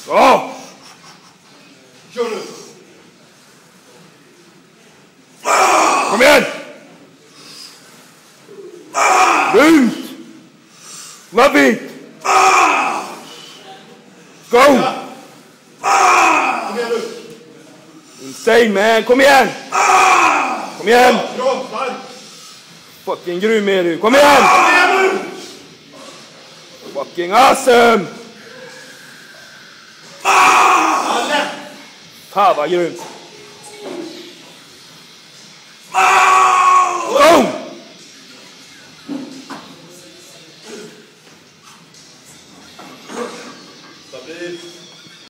Ja! Kör nu! Kom igen! Lugnt! Love it! Go! Kom igen nu! Insane man, kom igen! Kom igen! Bra, stark! Fucking grym är du, kom igen! Kom igen nu! Fucking awesome! Alla! Fan vad grymt!